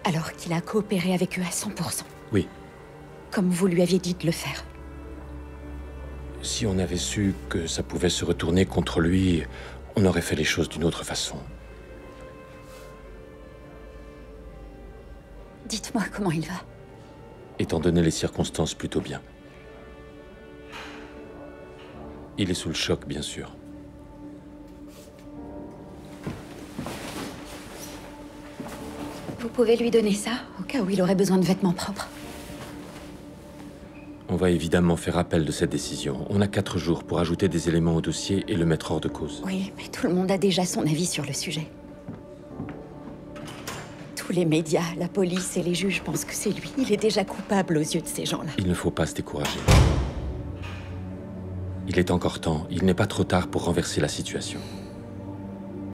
Alors qu'il a coopéré avec eux à 100%. Oui. Comme vous lui aviez dit de le faire. Si on avait su que ça pouvait se retourner contre lui, on aurait fait les choses d'une autre façon. Dites-moi comment il va. Étant donné les circonstances, plutôt bien. Il est sous le choc, bien sûr. Vous pouvez lui donner ça, au cas où il aurait besoin de vêtements propres. On va évidemment faire appel de cette décision. On a 4 jours pour ajouter des éléments au dossier et le mettre hors de cause. Oui, mais tout le monde a déjà son avis sur le sujet. Tous les médias, la police et les juges pensent que c'est lui. Il est déjà coupable aux yeux de ces gens-là. Il ne faut pas se décourager. Il est encore temps. Il n'est pas trop tard pour renverser la situation.